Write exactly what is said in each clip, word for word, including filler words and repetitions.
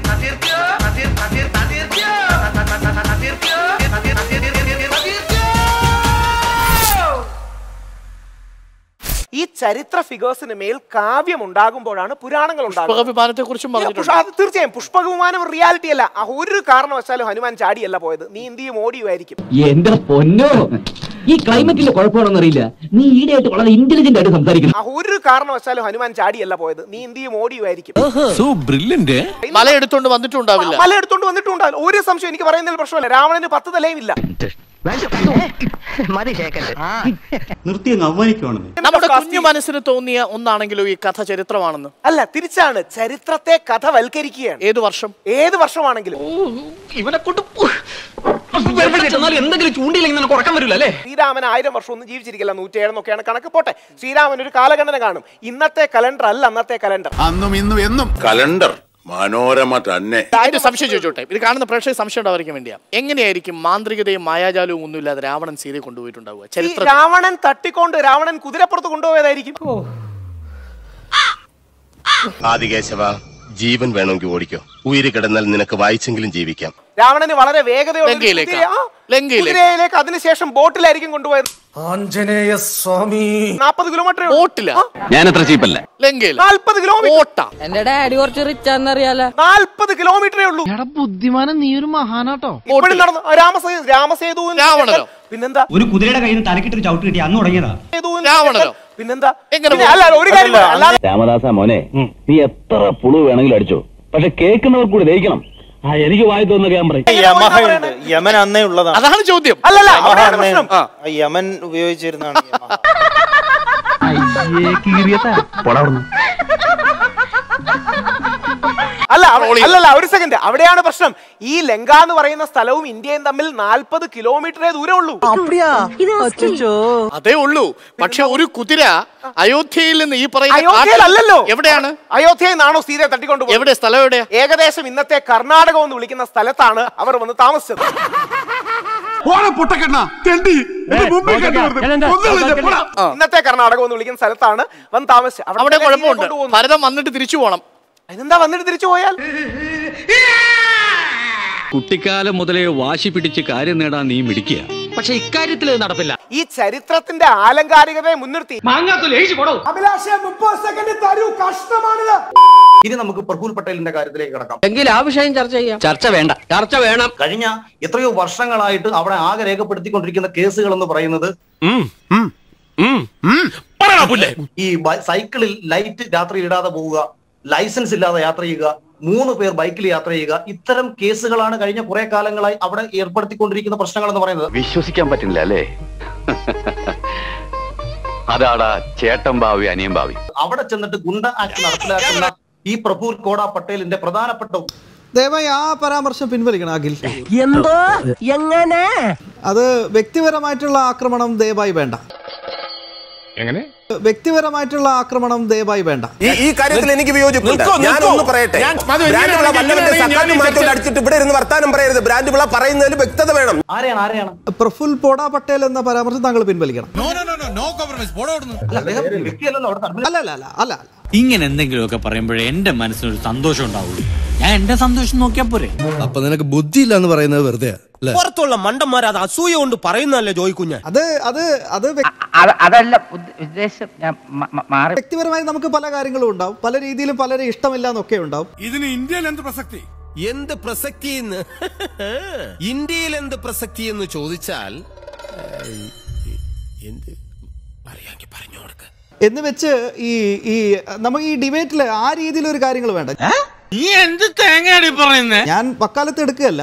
ഈ ചരിത്ര ഫിഗേഴ്സിന് മേൽ കാവ്യം ഉണ്ടാകുമ്പോഴാണ് പുരാണങ്ങൾ ഉണ്ടാകുന്നത്. തീർച്ചയായും പുഷ്പകവിമാനം റിയാലിറ്റി അല്ല. ഒരു കാരണവശാലും ഹനുമാൻ ചാടിയല്ല പോയത്. നീ എന്ത് ചെയ്യും? ഓടിയുമായിരിക്കും. എന്റെ പൊന്നോ, ഈ ക്ലൈമറ്റിന്റെ കുഴപ്പമാണെന്ന് അറിയില്ല. നീ ഈടെയായിട്ട് വളരെ ഇന്റലിജന്റ് ആയിട്ട് സംസാരിക്കുന്നു. ഒരു കാരണവശാലും ഹനുമാൻ ചാടിയല്ല പോയത്. നീ എന്ത് ചെയ്യും? ഓടിയുമായിരിക്കും. മല എടുത്തോണ്ട് വന്നിട്ടുണ്ടാവില്ല. മല എടുത്തോണ്ട് വന്നിട്ടുണ്ടാവില്ല. ഒരു സംശയം എനിക്ക് പറയുന്നതിൽ പ്രശ്നമല്ല. രാവണന് പത്ത് തലയും ഇല്ല. നമ്മുടെ കുഞ്ഞു മനസ്സിന് തോന്നിയ ഒന്നാണെങ്കിലും ഈ കഥ ചരിത്രമാണെന്ന് അല്ല, തിരിച്ചാണ്. ചരിത്രത്തെ കഥ വൽക്കരിക്കുകയാണ്. ഏത് വർഷം ഏത് വർഷമാണെങ്കിലും ഇവനെ കൊണ്ട് എന്തെങ്കിലും ചൂണ്ടിയില്ലെങ്കിൽ കുറക്കാൻ വരില്ല അല്ലേ? ശ്രീരാമൻ ആയിരം വർഷം ഒന്നും ജീവിച്ചിരിക്കില്ല. നൂറ്റിയേഴെന്നൊക്കെയാണ് കണക്ക്. പോട്ടെ, ശ്രീരാമൻ ഒരു കാലഗണന കാണും. ഇന്നത്തെ കലണ്ടർ അല്ല അന്നത്തെ കലണ്ടർ. അന്നും ഇന്നും എന്നും കലണ്ടർ മനോരമ തന്നെ. അതിന്റെ സംശയം ചോദിച്ചോട്ടെ, ഇത് കാണുന്ന പ്രേക്ഷക സംശയം ഉണ്ടാവാൻ വേണ്ടിയാ. എങ്ങനെയായിരിക്കും മാന്ത്രികതയും മായാജാലവും ഒന്നും ഇല്ലാതെ രാവണൻ സീതയെ കൊണ്ടുപോയിട്ടുണ്ടാവുക? ചരിത്രം രാവണൻ തട്ടിക്കൊണ്ട് രാവണൻ കുതിരപ്പുറത്ത് കൊണ്ടുപോയതായിരിക്കും. ആദികേശവ, ജീവൻ വേണമെങ്കിൽ ഓടിക്കോ. ഉയിര് കിടന്നാൽ നിനക്ക് വായിച്ചെങ്കിലും ജീവിക്കാം. രാവണന് വളരെ വേഗതയോടെ ലങ്കയിലേക്ക്, അതിനുശേഷം ബോട്ടിലായിരിക്കും കൊണ്ടുപോയത്. ആഞ്ജനേയ സ്വാമി നാൽപ്പത് കിലോമീറ്റർ ബോട്ടില. ഞാൻ അത്ര ചീപ്പല്ല. ലങ്കയിൽ നാൽപ്പത് കിലോമീറ്റർ. എന്റെ ഡാഡി കുറച്ച് റിച്ച് ആണെന്നറിയാലോ. നാൽപ്പത് കിലോമീറ്ററേ ഉള്ളൂ. ബുദ്ധിമാനം, നീ ഒരു മഹാനാട്ടോ. ഇപ്പോഴും നടന്നു രാമസേ രാമസേതു. രാവണനോ? പിന്നെന്താ? ഒരു കുതിരയുടെ കയ്യിൽ നിന്ന് തലക്കിട്ട് ചവിട്ട് കിട്ടി അന്ന് തുടങ്ങിയതാ. രാവണനോ? പിന്നെന്താ? ഒരു കാര്യം രാമദാസ മോനെ, നീ എത്ര പുളു വേണമെങ്കിലും അടിച്ചോ, പക്ഷെ കേൾക്കുന്നവർ കൂടി ദഹിക്കണം. ആ, എനിക്ക് വായി തോന്നുന്ന ക്യാമറ യമൻ അന്നേ ഉള്ളതാണ്. അതാണ് ചോദ്യം. അല്ലല്ല, യമൻ ഉപയോഗിച്ചിരുന്നാണ്. അല്ല അല്ലല്ല ഒരു സെക്കൻഡ്, അവിടെയാണ് പ്രശ്നം. ഈ ലങ്ക എന്ന് പറയുന്ന സ്ഥലവും ഇന്ത്യയും തമ്മിൽ നാൽപ്പത് കിലോമീറ്ററേ ദൂരം ഉള്ളൂ. അതേ ഉള്ളൂ. പക്ഷെ ഒരു കുതിര അയോധ്യയിൽ നിന്ന് ഈ പറയുന്നല്ലോ. എവിടെയാണ്? അയോധ്യയിൽ നിന്നാണോ സീതയെ തട്ടിക്കൊണ്ടുപോകുന്നത്? എവിടെ? സ്ഥലം എവിടെയാ? ഏകദേശം ഇന്നത്തെ കർണാടകം എന്ന് വിളിക്കുന്ന സ്ഥലത്താണ് അവർ വന്ന് താമസിച്ചത്. ഇന്നത്തെ കർണാടകം എന്ന് വിളിക്കുന്ന സ്ഥലത്താണ് വന്ന് താമസിച്ചത്. അവിടെ കുഴപ്പമുണ്ട്. ഭരതം വന്നിട്ട് തിരിച്ചു പോകണം. അതിനെന്താ വന്നിട്ട് തിരിച്ചു പോയാൽ? കുട്ടിക്കാലം മുതലേ വാശി പിടിച്ച് കാര്യം നേടാൻ നീ മിടിക്കുക. പക്ഷെ ഇക്കാര്യത്തിൽ നടപ്പില്ല. ഈ ചരിത്രത്തിന്റെ ആലങ്കാരികതയെ മുൻനിർത്തി ഇനി നമുക്ക് പ്രഫുൽ പട്ടേലിന്റെ കാര്യത്തിലേക്ക് കിടക്കാം. എങ്കിൽ ആ വിഷയം ചർച്ച ചെയ്യാം. ചർച്ച വേണ്ട, ചർച്ച വേണം. കഴിഞ്ഞ എത്രയോ വർഷങ്ങളായിട്ട് അവിടെ ആകെ രേഖപ്പെടുത്തിക്കൊണ്ടിരിക്കുന്ന കേസുകൾ എന്ന് പറയുന്നത് ഈ സൈക്കിളിൽ ലൈറ്റ് രാത്രി ഇടാതെ പോവുക, ലൈസൻസ് ഇല്ലാതെ യാത്ര ചെയ്യുക, മൂന്ന് പേർ ബൈക്കിൽ യാത്ര ചെയ്യുക, ഇത്തരം കേസുകളാണ് കഴിഞ്ഞ കുറെ കാലങ്ങളായി അവിടെ ഏർപ്പെടുത്തിക്കൊണ്ടിരിക്കുന്ന പ്രശ്നങ്ങൾ എന്ന് പറയുന്നത്. വിശ്വസിക്കാൻ പറ്റില്ല അല്ലേ? അതാടാ ചേട്ടൻ ഭാവി അനിയൻ ഭാവി. അവിടെ ചെന്നിട്ട് ഗുണ്ട ആക്ട് നടപ്പിലാക്കുന്ന ഈ പ്രഫുൽ കോട പട്ടേലിന്റെ പ്രധാനപ്പെട്ട ദയവായി ആ പരാമർശം പിൻവലിക്കണം അഖിൽ. എന്തോ എങ്ങനെ? അത് വ്യക്തിപരമായിട്ടുള്ള ആക്രമണം ദയവായി വേണ്ട. എങ്ങനെ? വ്യക്തിപരമായിട്ടുള്ള ആക്രമണം ദയവായി വേണ്ട. ഈ കാര്യത്തിൽ എനിക്ക് വിയോജിപ്പുണ്ട്. ഞാൻ ഒന്ന് പറയട്ടെ. അടിച്ചിട്ട് ഇവിടെ ഇരുന്ന് വർത്താനം പറയരുത്. ബ്രാൻഡ് വിള പറയുന്നതിൽ വ്യക്തത വേണം. ആരെയാണ് ആരെയാണ് പ്രഫുൽ പോട പട്ടേൽ എന്ന പരാമർശം താങ്കൾ പിൻവലിക്കണം. അല്ല അല്ല അല്ല അല്ല ഇങ്ങനെ എന്തെങ്കിലുമൊക്കെ പറയുമ്പോഴേ എന്റെ മനസ്സിനൊരു സന്തോഷം ഉണ്ടാവുള്ളൂ. ഞാൻ എന്റെ സന്തോഷം നോക്കിയാ പോരെ. അപ്പൊ നിനക്ക് ബുദ്ധിയില്ല എന്ന് പറയുന്നത് വെറുതെ. പുറത്തുള്ള മണ്ടന്മാർ അത് അസൂയ കൊണ്ട് പറയുന്നതല്ലേ ചോദിക്കുഞ്ഞ. അത് അത് അത് അതല്ല ഉദ്ദേശം. വ്യക്തിപരമായി നമുക്ക് പല കാര്യങ്ങളും ഉണ്ടാവും. പല രീതിയിലും പലരെ ഇഷ്ടമില്ല എന്നൊക്കെ ഉണ്ടാവും. ഇതിന് ഇന്ത്യയിൽ എന്ത് പ്രസക്തി? എന്ത് പ്രസക്തി എന്ന് ഇന്ത്യയിൽ എന്ത് പ്രസക്തി എന്ന് ചോദിച്ചാൽ എന്ത് പറയാങ്കി പറഞ്ഞു കൊടുക്ക എന്ന് വെച്ച് ഈ ഈ നമുക്ക് ഈ ഡിബേറ്റില് ആ രീതിയിലൊരു കാര്യങ്ങൾ വേണ്ട. ഞാൻ വക്കാലത്ത് എടുക്കുകയല്ല.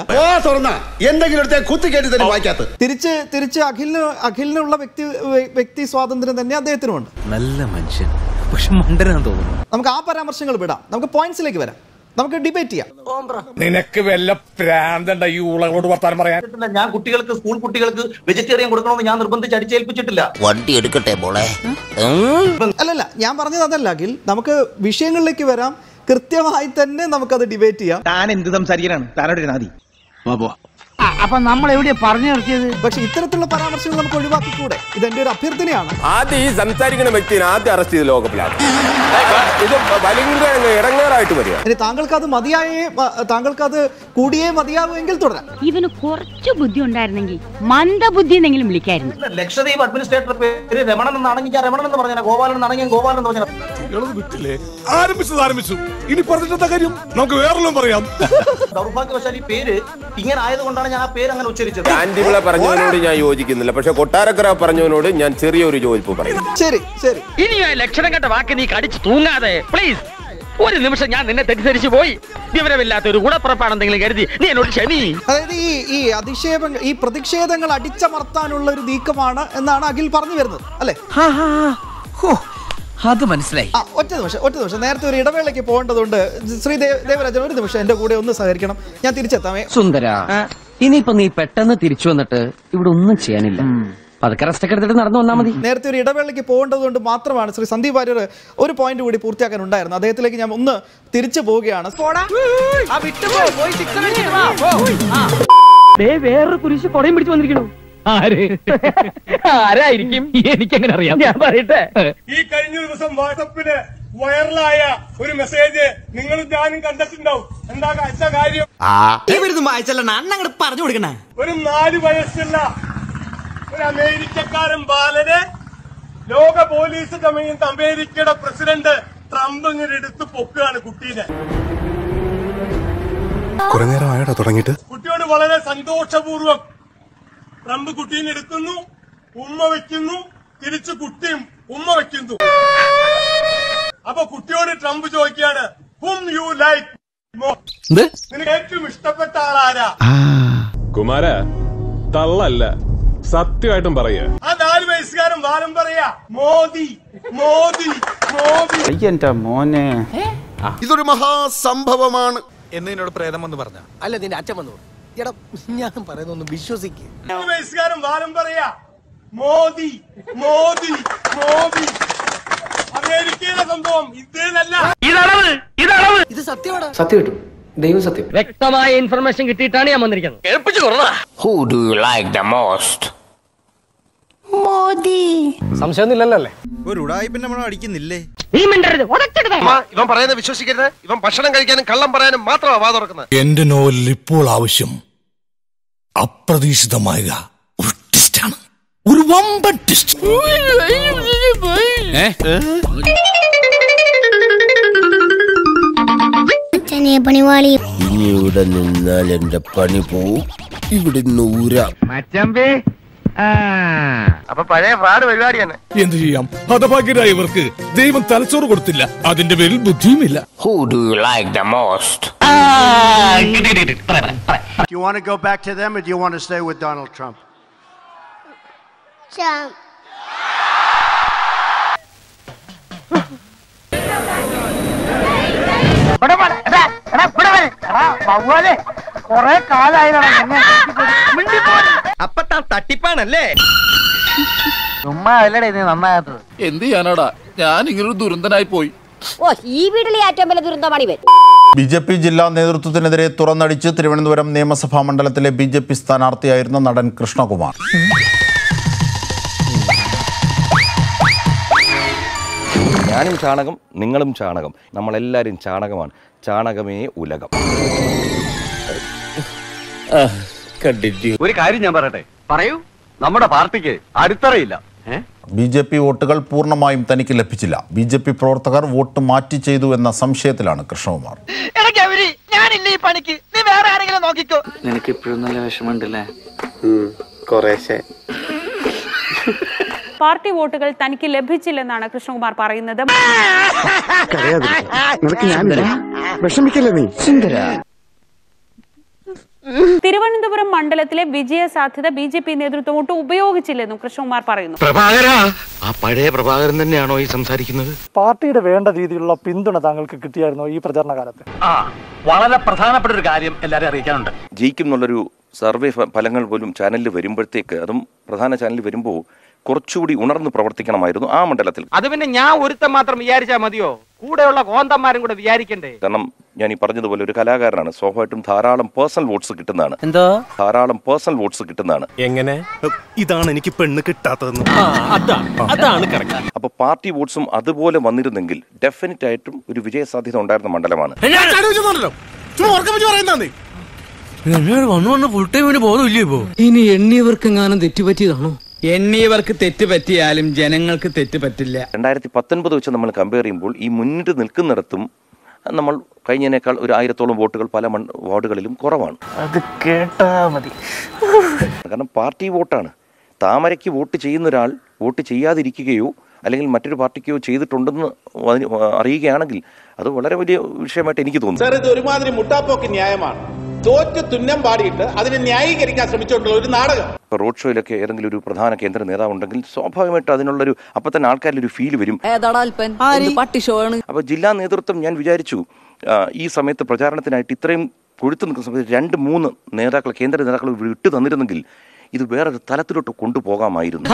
തിരിച്ച് തിരിച്ച് അഖിലിന് അഖിലിനുള്ള വ്യക്തി വ്യക്തി സ്വാതന്ത്ര്യം തന്നെ അദ്ദേഹത്തിനുമുണ്ട്. നല്ല മനുഷ്യൻ, പക്ഷെ മണ്ടനാന്ന് തോന്നുന്നു. നമുക്ക് ആ പരാമർശങ്ങൾ വിടാം. നമുക്ക് പോയിന്റ്സിലേക്ക് വരാം. നമുക്ക് ഡിബേറ്റ് ചെയ്യാം. നിനക്ക് വല്ല പ്രാന്തണ്ട ഈ ഉളകളോട് വർത്താനം പറയാൻ? ഞാൻ കുട്ടികൾക്ക് സ്കൂൾ കുട്ടികൾക്ക് വെജിറ്റേറിയൻ കൊടുക്കണമെന്ന് ഞാൻ നിർബന്ധിച്ച് അടിച്ചേൽപ്പിച്ചിട്ടില്ല. വണ്ടി എടുക്കട്ടെ മോളെ. അല്ലല്ല, ഞാൻ പറഞ്ഞത് അതല്ല അഖിൽ. നമുക്ക് വിഷയങ്ങളിലേക്ക് വരാം. കൃത്യമായി തന്നെ നമുക്കത് ഡിബേറ്റ് ചെയ്യാം. താൻ എന്ത് സംസാരിക്കാനാണ്? താനോട് നാദി അപ്പൊ നമ്മൾ എവിടെയാ പറഞ്ഞു നിർത്തിയത്? പക്ഷെ ഇത്തരത്തിലുള്ള പരാമർശങ്ങൾ നമുക്ക് ഒഴിവാക്കിക്കൂടെ? ഇതെന്റെ ഒരു അഭ്യർത്ഥനയാണ്. ആദ്യം ഈ സംസാരിക്കുന്ന വ്യക്തിനെ ആദ്യം അറസ്റ്റ് ചെയ്ത് ലോകപ്പിലാണ്. ഇത് ഭയങ്കര ഇടങ്ങേറായിട്ട് വരിക. ഇനി താങ്കൾക്ക് അത് മതിയായേ താങ്കൾക്ക് അത് കൂടിയേ മതിയാകുമെങ്കിൽ തുടരാം. ഇവന് കുറച്ച് ബുദ്ധി ഉണ്ടായിരുന്നെങ്കിൽ മന്ദബുദ്ധി എന്നെങ്കിലും വിളിക്കായിരുന്നു. ലക്ഷദ്വീപ് അഡ്മിനിസ്ട്രേറ്റർ പേര് രമണൻ എന്നാണെങ്കിൽ ഞാൻ രമണൻ എന്ന് പറഞ്ഞാൽ, ഗോപാലൻ എന്നാണെങ്കിൽ ഗോപാലൻ എന്ന് പറഞ്ഞാൽ. ആരംഭിച്ചത് ആരംഭിച്ചു. ഇനി പറഞ്ഞിട്ട കാര്യം നമുക്ക് വേറെല്ലാം പറയാം. ദൗർഭാഗ്യവശാൽ ഈ പേര് ഇങ്ങനെ ആയതുകൊണ്ടാണ് ഞാൻ ആ പേര് അങ്ങനെ ഉച്ചരിച്ചത്. ആന്റിവിള പറഞ്ഞവനോട് ഞാൻ യോജിക്കുന്നില്ല, പക്ഷെ കൊട്ടാരക്കര പറഞ്ഞവനോട് ഞാൻ ചെറിയൊരു യോജിപ്പ് പറയും. ശരി ശരി. ഇനി ആ ലക്ഷണം കണ്ട വാക്ക് നീ കടിച്ചു തൂങ്ങാതെ പ്ലീസ്. ഒരു നിമിഷം ഞാൻ നിന്നെ തെറ്റിദ്ധരിച്ചു പോയി. വിവരമില്ലാത്ത ഒരു ഗുണപ്പുറപ്പാണെന്തെങ്കിലും കരുതി നീ എന്നോട് ക്ഷമി. അതായത് ഈ ഈ അധിക്ഷേപങ്ങൾ, ഈ പ്രതിഷേധങ്ങൾ അടിച്ചമർത്താനുള്ള ഒരു നീക്കമാണ് എന്നാണ് അഖിൽ പറഞ്ഞു വരുന്നത്, അല്ലെ? അത് മനസ്സിലായി. ഒറ്റ നിമിഷം ഒറ്റ നിമിഷം നേരത്തെ ഒരു ഇടവേളയ്ക്ക് പോകേണ്ടതുണ്ട്. ശ്രീ ദേവരാജൻ ഒരു നിമിഷം എന്റെ കൂടെ ഒന്ന് സഹകരിക്കണം, ഞാൻ തിരിച്ചെത്താമേ. സുന്ദര, ഇനിയിപ്പോ നീ പെട്ടെന്ന് തിരിച്ചു വന്നിട്ട് ഇവിടെ ഒന്നും ചെയ്യാനില്ല. പതുക്കെ റെസ്റ്റ് ഒക്കെ എടുത്തിട്ട് നടന്നു വന്നാൽ മതി. നേരത്തെ ഒരു ഇടവേളയ്ക്ക് പോകേണ്ടതുകൊണ്ട് മാത്രമാണ് ശ്രീ സന്ദീപ് വാര്യർ ഒരു പോയിന്റ് കൂടി പൂർത്തിയാക്കാൻ ഉണ്ടായിരുന്നു. അദ്ദേഹത്തിലേക്ക് ഞാൻ ഒന്ന് തിരിച്ചു പോവുകയാണ്. വേറൊരു കുരിശ് കൊടയും പിടിച്ചു വന്നിരിക്കണു. ആരായിരിക്കും എനിക്കെങ്ങനെ അറിയാം? ഞാൻ പറയട്ടെ, ഈ കഴിഞ്ഞ ദിവസം വാട്സപ്പില് വൈറലായ ഒരു മെസ്സേജ് നിങ്ങൾ ഞാനും കണ്ടിട്ടുണ്ടാവും. എന്താ അയച്ച കാര്യം? പറഞ്ഞു കൊടുക്കണ ഒരു നാല് വയസ്സുള്ള ഒരു അമേരിക്കക്കാരൻ ബാലനെ ലോക പോലീസ് കമ്മീഷൻ അമേരിക്കയുടെ പ്രസിഡന്റ് ട്രംപ് ഇങ്ങനെ എടുത്ത് പൊക്കുകയാണ് കുട്ടീനെ. കുറെ നേരം ആയടാ തുടങ്ങിയിട്ട്. കുട്ടിയോട് വളരെ സന്തോഷപൂർവ്വം ട്രംപ് കുട്ടീനെ എടുക്കുന്നു, ഉമ്മ വെക്കുന്നു, തിരിച്ചു കുട്ടിയും ഉമ്മ വെക്കുന്നു. അപ്പൊ കുട്ടിയോട് ട്രംപ് ചോദിക്കുകയാണ്, whom you like more? നിനക്ക് ഏറ്റവും ഇഷ്ടപ്പെട്ട ആളാരാ? കുമാര തള്ളല്ല, സത്യമായിട്ടും പറയാ. ആ നാല് വയസ്സുകാരൻ വാരം പറയാ, മോദി മോദി മോദി. എന്റെ മോനെ, ഇതൊരു മഹാസംഭവമാണ് എന്ന് എന്നോട് പ്രേതം വന്ന് പറഞ്ഞ അല്ല നിന്റെ അച്ഛൻ വന്നു. എടാ ഞാൻ പറയുന്നൊന്ന് വിശ്വസിക്ക്. നാല് വയസ്സുകാരൻ വാരം പറയാ, മോദി മോദി മോദി. അമേരിക്കയിലെ സംഭവം ഇതേതല്ല. ഇത് സത്യമാടാ. സത്യം കിട്ടും, ദൈവം സത്യം. വ്യക്തമായ ഇൻഫർമേഷൻ കിട്ടിയിട്ടാണ് ഞാൻ വന്നിരിക്കുന്നത്. കേൾപ്പിച്ചു കൊറ. Who do you like the most? Modi. സംശയമൊന്നുമില്ലല്ലേ? ഒരു ഉടായി പിന്നെ നമ്മൾ അടിക്കുന്നില്ലേ? നീ മിണ്ടരുത്, ഉടച്ചെടുത്തേ. ഇവൻ പറയുന്നത് വിശ്വസിക്കരുത്. ഇവൻ ഭക്ഷണം കഴിക്കാനും കള്ളം പറയാനും മാത്രമാണ് വാ തുറക്കുന്നത്. എന്റെ നോവലിൽ ഇപ്പോൾ ആവശ്യം അപ്രതീക്ഷിതമായ ഒരു ട്വിസ്റ്റാണ്, ഒരു വമ്പൻ ട്വിസ്റ്റ്. ഇനി ഇവിടെ നിന്നാൽ എന്റെ പണി പോവും. ഇവിടെ നൂരാ മച്ചമ്പി. അപ്പൊ പഴയ ഫ്രാഡ് പരിപാടിയാണ്. എന്ത് ചെയ്യാം, ഹതഭാഗ്യരായവർക്ക് ദൈവം തലച്ചോറ് കൊടുത്തില്ല, അതിന്റെ പേരിൽ ബുദ്ധിയുമില്ല. Who do you like the most? Do you want to go back to them or do you want to stay with Donald Trump? Trump. കൊറേ കാലായില്ലേ അപ്പൊ താൻ തട്ടിപ്പാണല്ലേ? ചുമ്മാ അല്ലടേ ഇത് നന്നാകാത്തത്. എന്ത് ചെയ്യാനാടാ, ഞാൻ ഇങ്ങനൊരു ദുരന്തനായി പോയി. ഓ ഈ വീട്ടിലെ ഏറ്റവും വലിയ ദുരന്തമാണ് ഇവൻ. ബി ജെ പി ജില്ലാ നേതൃത്വത്തിനെതിരെ തുറന്നടിച്ച് തിരുവനന്തപുരം നിയമസഭാ മണ്ഡലത്തിലെ ബി ജെ പി സ്ഥാനാർത്ഥിയായിരുന്ന നടൻ കൃഷ്ണകുമാർ. ഞാനും ചാണകം, നിങ്ങളും ചാണകം, നമ്മളെല്ലാവരും ചാണകമാണ്. ചാണകമേ ഉലകം. ഒരു കാര്യം ഞാൻ പറയട്ടെ. പറയൂ. നമ്മുടെ പാർട്ടിക്ക് അടിത്തറയില്ല. ബി ജെ പി വോട്ടുകൾ പൂർണ്ണമായും തനിക്ക് ലഭിച്ചില്ല. ബി ജെ പി പ്രവർത്തകർ വോട്ട് മാറ്റി ചെയ്തു എന്ന സംശയത്തിലാണ് കൃഷ്ണകുമാർ. ഞാനില്ല ഈ പണിക്ക്, നീ വേറെ ആരെങ്കിലും നോക്കിക്കോ. നിനക്ക് ഇപ്പോഴും നല്ല വിഷമമുണ്ടല്ലേ? കുറേശ്ശെ. പാർട്ടി വോട്ടുകൾ തനിക്ക് ലഭിച്ചില്ലെന്നാണ് കൃഷ്ണകുമാർ പറയുന്നത്. തിരുവനന്തപുരം മണ്ഡലത്തിലെ വിജയ സാധ്യത ബി ജെ പി നേതൃത്വം ഒട്ടും ഉപയോഗിച്ചില്ലെന്നും കൃഷ്ണകുമാർ പറയുന്നു. ആ പഴയ പ്രഭാകരൻ തന്നെയാണോ ഈ സംസാരിക്കുന്നത്? പാർട്ടിയുടെ വേണ്ട രീതിയിലുള്ള പിന്തുണ താങ്കൾക്ക് കിട്ടിയായിരുന്നോ ഈ പ്രചരണ കാലത്ത്? ആ വളരെ പ്രധാനപ്പെട്ട ഒരു കാര്യം എല്ലാവരും അറിയിക്കാനുണ്ട്. ജയിക്കും എന്നുള്ളൊരു സർവേ ഫലങ്ങൾ പോലും ചാനലിൽ വരുമ്പോഴത്തേക്ക്, അതും പ്രധാന ചാനലിൽ വരുമ്പോൾ കുറച്ചുകൂടി ഉണർന്ന് പ്രവർത്തിക്കണമായിരുന്നു ആ മണ്ഡലത്തിൽ. അത് പിന്നെ ഞാൻ ഒരുത്തം മാത്രം വിചാരിച്ചാൽ മതിയോ? കൂടെയുള്ള കോന്തന്മാരും കൂടെ വിചാരിക്കണ്ടേ? കാരണം ഞാൻ ഈ പറഞ്ഞതുപോലെ ഒരു കലാകാരനാണ്, സ്വാഭാവികമായിട്ടും ധാരാളം പേഴ്സണൽ വോട്ട്സ് കിട്ടുന്നതാണ്. എന്തോ ധാരാളം പേഴ്സണൽ വോട്ട്സ് കിട്ടുന്നതാണ്. എങ്ങനെ? ഇതാണ് എനിക്ക് പെണ്ണ് കിട്ടാത്തതെന്ന്. അതാണ് കറക്റ്റ്. അപ്പൊ പാർട്ടി വോട്ട്സും അതുപോലെ വന്നിരുന്നെങ്കിൽ ഡെഫിനറ്റ് ആയിട്ടും ഒരു വിജയ സാധ്യത ഉണ്ടായിരുന്ന മണ്ഡലമാണ്. ഇനി എണ്ണിയവർക്കെങ്ങാനും തെറ്റുപറ്റിയതാണോ? എണ്ണിയവർക്ക് തെറ്റ് പറ്റിയാലും ജനങ്ങൾക്ക് തെറ്റ് പറ്റില്ല. രണ്ടായിരത്തി പത്തൊൻപത് വെച്ച് നമ്മൾ കമ്പയർ ചെയ്യുമ്പോൾ ഈ മുന്നിട്ട് നിൽക്കുന്നിടത്തും നമ്മൾ കഴിഞ്ഞതിനേക്കാൾ ഒരു ആയിരത്തോളം വോട്ടുകൾ പല വാർഡുകളിലും കുറവാണ്. അത് കേട്ടാ മതി. കാരണം പാർട്ടി വോട്ടാണ്. താമരയ്ക്ക് വോട്ട് ചെയ്യുന്ന ഒരാൾ വോട്ട് ചെയ്യാതിരിക്കുകയോ അല്ലെങ്കിൽ മറ്റൊരു പാർട്ടിക്കോ ചെയ്തിട്ടുണ്ടെന്ന് അറിയുകയാണെങ്കിൽ അത് വളരെ വലിയ വിഷയമായിട്ട് എനിക്ക് തോന്നുന്നു. സാർ, ഇത് ഒരുമാതിരി മുട്ടാപ്പോക്ക് ന്യായമാണ്. തോറ്റ് തുന്നം പാടിയിട്ട് അതിനെ ന്യായീകരിക്കാൻ ശ്രമിച്ചുകൊണ്ടുള്ള ഒരു നാടകം. ഇപ്പൊ റോഡ് ഷോയിലൊക്കെ ഏതെങ്കിലും ഒരു പ്രധാന കേന്ദ്ര നേതാവ് ഉണ്ടെങ്കിൽ സ്വാഭാവികമായിട്ട് അതിനുള്ളൊരു അപ്പൊ തന്നെ ആൾക്കാരിൽ ഒരു ഫീൽ വരും. അപ്പൊ ജില്ലാ നേതൃത്വം ഞാൻ വിചാരിച്ചു ഈ സമയത്ത് പ്രചാരണത്തിനായിട്ട് ഇത്രയും കൊഴുത്തു നിൽക്കുന്ന സമയത്ത് രണ്ട് മൂന്ന് നേതാക്കൾ കേന്ദ്ര നേതാക്കൾ വിട്ടു തന്നിരുന്നെങ്കിൽ ഇത് വേറൊരു തലത്തിലോട്ട് കൊണ്ടുപോകാമായിരുന്നു.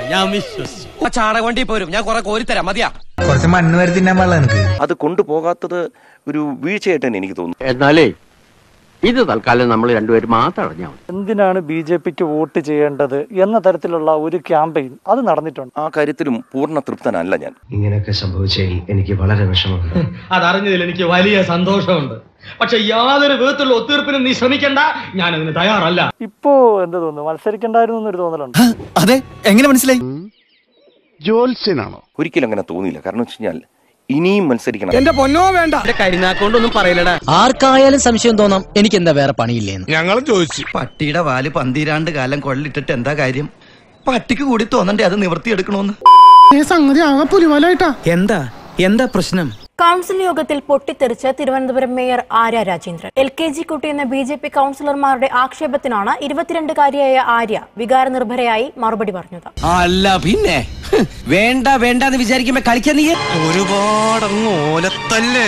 അത് കൊണ്ടുപോകാത്തത് ഒരു വീഴ്ചയായിട്ട് തന്നെ എനിക്ക് തോന്നുന്നു. എന്നാലേ ഇത് തൽക്കാലം നമ്മൾ രണ്ടുപേരും മാത്രം അറിഞ്ഞാൽ മതി. എന്തിനാണ് ബി ജെ പിക്ക് വോട്ട് ചെയ്യേണ്ടത് എന്ന തരത്തിലുള്ള ഒരു ക്യാമ്പയിൻ അത് നടന്നിട്ടുണ്ട്. ആ കാര്യത്തിലും പൂർണ്ണ തൃപ്തനല്ല ഞാൻ. ഇങ്ങനെയൊക്കെ സംഭവിച്ചതിൽ എനിക്ക് വളരെ വിഷമമുണ്ട്. അതറിഞ്ഞതിൽ എനിക്ക് വലിയ സന്തോഷമുണ്ട്. പക്ഷെ യാതൊരു വിധത്തിലുള്ള ഒത്തീർപ്പിനും നീ ശ്രമിക്കണ്ട, ഞാൻ അതിന് തയ്യാറല്ല. ഇപ്പോ എന്ത് തോന്നുന്നു, മത്സരിക്കണ്ടായിരുന്നു എന്നൊരു തോന്നലുണ്ട്. അതെ, എങ്ങനെ മനസ്സിലായി? ജോത്സ്യനാണോ? ഒരിക്കലും അങ്ങനെ തോന്നിയില്ല. കാരണം വെച്ച് കഴിഞ്ഞാൽ ഇനിയും മത്സരിക്കണം. എന്റെ പൊന്നോ വേണ്ട, കരിനാക്കൊണ്ടൊന്നും പറയില്ലടാ. ആർക്കായാലും സംശയം തോന്നാം എനിക്ക് എന്താ വേറെ പണിയില്ലേന്ന്. ഞങ്ങളും ചോദിച്ചു. പട്ടിയുടെ വാല് പന്തിരാണ്ട് കാലം കൊള്ളിട്ടിട്ട് എന്താ കാര്യം? പട്ടിക്ക് കൂടി തോന്നണ്ടേ അത് നിവർത്തിയെടുക്കണോന്ന്. സംഗതി ആകെ പുലിവാലായിട്ടാ. എന്താ എന്താ പ്രശ്നം? കൗൺസിൽ യോഗത്തിൽ പൊട്ടിത്തെറിച്ച് Thiruvananthapuram mayor Arya Rajendran. L K G കുട്ടി എന്ന ബി ജെ പി കൗൺസിലർമാരുടെ ആക്ഷേപത്തിനാണ് ഇരുപത്തിരണ്ടുകാരിയായ ആര്യ വികാരനിർഭരയായി മറുപടി പറഞ്ഞത്. അല്ല പിന്നെ വേണ്ട വേണ്ട എന്ന് വിചാരിക്കുമ്പോ കളിക്കാൻ നീ ഒരുപാടങ്ങ് ഓലത്തല്ലേ.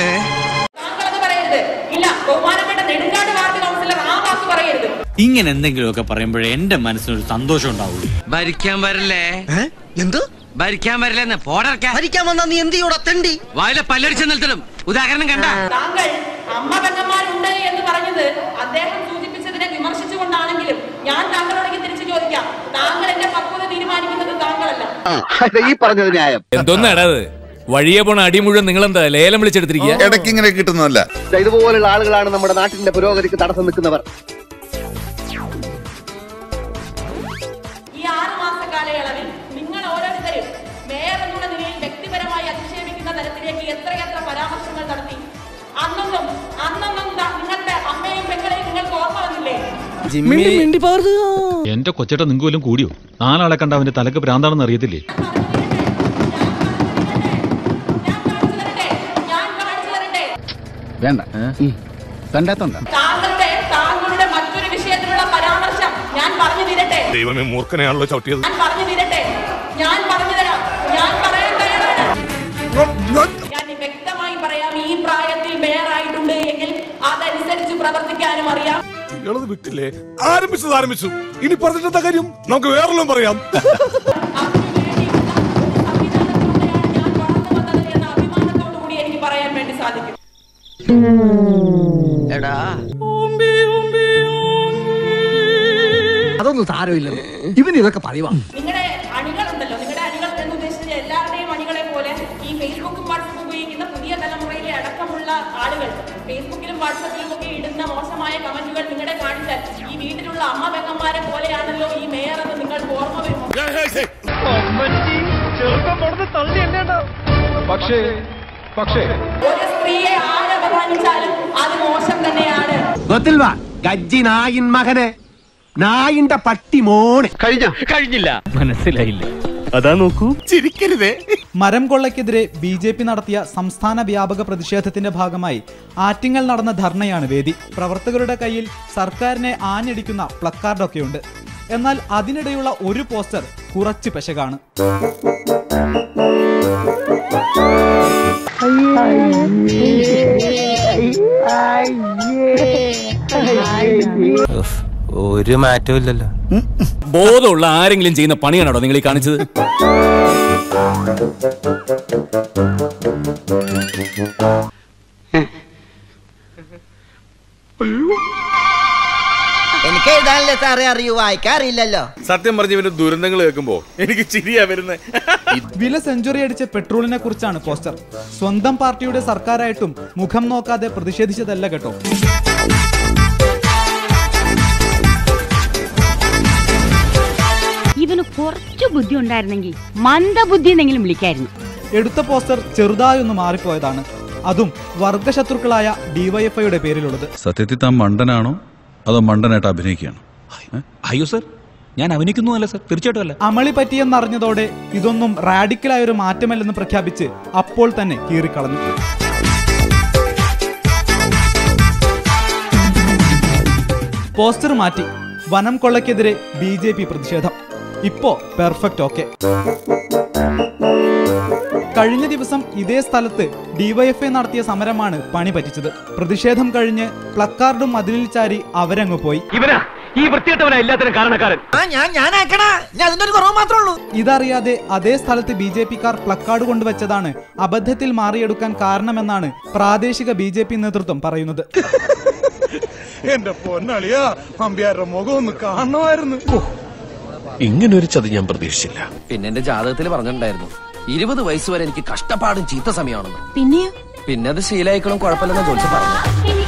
ഇങ്ങനെ എന്തെങ്കിലുമൊക്കെ പറയുമ്പോഴേ എന്റെ മനസ്സിനൊരു സന്തോഷം ഉണ്ടാവുള്ളൂ. ഭരിക്കാൻ വരല്ലേ? എന്തോ ഭരിക്കാൻ വരില്ലെന്ന് പോടർക്കാൻ ഭരിക്കാൻ വന്നാ നീ എന്ത് ചെയ്യൂടാ തെണ്ടി? വായിലെ പല്ലടിച്ച നിലത്തിലും ഉദാഹരണം കണ്ട. താങ്കൾ അമ്മ പെങ്ങന്മാരുണ്ട് എന്ന് പറഞ്ഞത് അദ്ദേഹം സൂചിപ്പിച്ചതിനെ വിമർശിച്ചുകൊണ്ടാണെങ്കിലും ഞാൻ താങ്കളോടൊക്കെ തിരിച്ചു ചോദിക്കാം. താങ്കൾ എന്റെ പക്വത തീരുമാനിക്കുന്നത് താങ്കളല്ല. ഈ പറഞ്ഞത് ന്യായം. എന്തോന്നാടത്? വഴിയെ പോണ അടി മുഴുവൻ നിങ്ങൾ എന്താ ലേലം വിളിച്ചെടുത്തിരിക്കുക? ഇടയ്ക്ക് ഇങ്ങനെ കിട്ടുന്നതല്ല. ഇതുപോലുള്ള ആളുകളാണ് നമ്മുടെ നാട്ടിന്റെ പുരോഗതിക്ക് തടസ്സം നിൽക്കുന്നവർ. ഈ ആറ് മാസ കാലയളവിൽ നിങ്ങൾ ഓരോരുത്തരും മേയർ എന്നുള്ള നിലയിൽ വ്യക്തിപരമായി അധിക്ഷേപിക്കുന്ന തരത്തിലേക്ക് എത്രയെത്ര പരാമർശങ്ങൾ നടത്തി. അന്നൊന്നും അന്നൊന്നും നിങ്ങളുടെ അമ്മയും പെങ്ങളെയും നിങ്ങൾക്ക് ഓർമ്മ വന്നില്ലേ? എന്റെ കൊച്ചേട്ട നിങ്ങൾക്ക് വല്ലതും കൂടിയോ? നാലാളെ കണ്ട അവന്റെ തലക്ക് ഭ്രാന്താണെന്ന് അറിയത്തില്ലേ? വേണ്ട കണ്ടാത്തോണ്ട താങ്കളുടെ താങ്കളുടെ മറ്റൊരു വിഷയത്തിലുള്ള പരാമർശം ഞാൻ പറഞ്ഞു തീരട്ടെ. ദൈവമേ, മൂർഖനെയാണല്ലോ ചവിട്ടിയത്. ഞാൻ പറഞ്ഞു തീരട്ടെ. ഞാൻ പറഞ്ഞു തരാം. ഞാൻ പറയാൻ തയ്യാറാണ്. ഞാൻ വ്യക്തമായി പറയാം. ഈ പ്രായത്തിൽ മേയറായിട്ടുണ്ട് എങ്കിൽ അതനുസരിച്ച് പ്രവർത്തിക്കാനും അറിയാം. വിട്ടില്ലേ? ആരംഭിച്ചത് ആരംഭിച്ചു. ഇനി പറഞ്ഞിട്ടെന്താ കാര്യം? നമുക്ക് വേറെല്ലാം പറയാം. കൂടി എനിക്ക് പറയാൻ വേണ്ടി സാധിക്കും. എടാ അതൊന്നും സാരമില്ല, ഇവൻ ഇതൊക്കെ പറയുവാ. നിങ്ങളുടെ അണികളുണ്ടല്ലോ, നിങ്ങളുടെ അണികൾ എന്ന് ഉദ്ദേശിച്ച എല്ലാവരുടെയും അണികളെ പോലെ ഈ ഫേസ്ബുക്കും വാട്സപ്പും ഉപയോഗിക്കുന്ന പുതിയ തലമുറയിലെ അടക്കമുള്ള ആളുകൾ ഫേസ്ബുക്കിലും വാട്സപ്പിലും ഒക്കെ ഇടുന്ന മോശമായ കമന്റുകൾ നിങ്ങളുടെ കാണിച്ചാൽ ഈ വീട്ടിലുള്ള അമ്മ പെങ്ങന്മാരെ പോലെയാണല്ലോ ഈ മേയർ എന്ന് നിങ്ങൾക്ക് ഓർമ്മ വരുമോ? പക്ഷേ പക്ഷേ ഒരു സ്ത്രീയെ ആരപമാനിച്ചാലും അത് മോശം തന്നെയാണ്. ഗജ്ജി നായിൻ മകനെ, നായിന്റെ പട്ടി മോനെ. കഴിഞ്ഞ കഴിഞ്ഞില്ല മനസ്സിലായില്ല. അതാ നോക്കൂ, ചിരിക്കരുതേ. മരം കൊള്ളയ്ക്കെതിരെ ബി ജെ പി നടത്തിയ സംസ്ഥാന വ്യാപക പ്രതിഷേധത്തിന്റെ ഭാഗമായി ആറ്റിങ്ങൽ നടന്ന ധർണയാണ് വേദി. പ്രവർത്തകരുടെ കയ്യിൽ സർക്കാരിനെ ആഞ്ഞടിക്കുന്ന പ്ലക്കാർഡൊക്കെയുണ്ട്. എന്നാൽ അതിനിടെയുള്ള ഒരു പോസ്റ്റർ കുറച്ച് പെശകാണ്. ഒരു മാറ്റവും ഇല്ലല്ലോ. ബോധമുള്ള ആരെങ്കിലും ചെയ്യുന്ന പണിയാണോ നിങ്ങൾ ഈ കാണിച്ചത്? എനിക്ക് എഴുതാനല്ലേ സാറേ അറിയൂ, വായിക്കാറില്ലല്ലോ. സത്യം പറഞ്ഞ ഇവന്റെ ദുരന്തങ്ങൾ കേൾക്കുമ്പോ എനിക്ക് ചിരിയാ വരുന്നത്. വില സെഞ്ചുറി അടിച്ച പെട്രോളിനെ കുറിച്ചാണ് പോസ്റ്റർ. സ്വന്തം പാർട്ടിയുടെ സർക്കാരായിട്ടും മുഖം നോക്കാതെ പ്രതിഷേധിച്ചതല്ല കേട്ടോ. ഇവന് കുറച്ചു ബുദ്ധി ഉണ്ടായിരുന്നെങ്കിൽ മന്ദബുദ്ധി എന്നെങ്കിലും വിളിക്കായിരുന്നു. എടുത്ത പോസ്റ്റർ ചെറുതായൊന്ന് മാറിപ്പോയതാണ്, അതും വർഗശത്രുക്കളായ ഡിവൈഎഫ്ഐയുടെ പേരിലുള്ളത്. സത്യത്തിൽ താൻ മണ്ടനാണോ അതോ മണ്ടനായിട്ട് അഭിനയിക്കുകയാണ്? അയ്യോ സർ, ഞാൻ അഭിനയിക്കുന്നു അല്ല സർ, തീർച്ചയായിട്ടും അല്ല. അമളി പറ്റിയെന്നറിഞ്ഞതോടെ ഇതൊന്നും റാഡിക്കലായ ഒരു മാറ്റമല്ലെന്ന് പ്രഖ്യാപിച്ച് അപ്പോൾ തന്നെ കീറിക്കളഞ്ഞു. പോസ്റ്റർ മാറ്റി. വനം കൊള്ളയ്ക്കെതിരെ ബി ജെ പി പ്രതിഷേധം. ഇപ്പോ പെർഫെക്റ്റ് ഓക്കെ. കഴിഞ്ഞ ദിവസം ഇതേ സ്ഥലത്ത് ഡിവൈഎഫ്ഐ നടത്തിയ സമരമാണ് പണി പറ്റിച്ചത്. പ്രതിഷേധം കഴിഞ്ഞ് പ്ലക്കാർഡും മതിലിൽ ചാരി അവരങ്ങ് പോയി. ഈ വൃത്തികെട്ടവനാ എല്ലാത്തിനും കാരണക്കാരൻ. ഇതറിയാതെ അതേ സ്ഥലത്ത് ബി ജെ പിക്കാർ പ്ലക്കാർഡ് കൊണ്ടുവച്ചതാണ് അബദ്ധത്തിൽ മാറിയെടുക്കാൻ കാരണമെന്നാണ് പ്രാദേശിക ബി ജെ പി നേതൃത്വം പറയുന്നത്. എന്റെ പൊന്നളിയാ, അമ്പ്യാരുടെ മുഖം ഒന്ന് കാണണമായിരുന്നു. ഇങ്ങനൊരു ചതി ഞാൻ പ്രതീക്ഷിച്ചില്ല. പിന്നെ എന്റെ ജാതകത്തിൽ പറഞ്ഞിട്ടുണ്ടായിരുന്നു ഇരുപത് വയസ്സ് വരെ എനിക്ക് കഷ്ടപ്പാടും ചീത്ത സമയമാണെന്ന്. പിന്നെയോ? പിന്നെ അത് ശീലായിക്കളും കുഴപ്പമില്ലെന്ന് ജോലിച്ച് പറഞ്ഞു.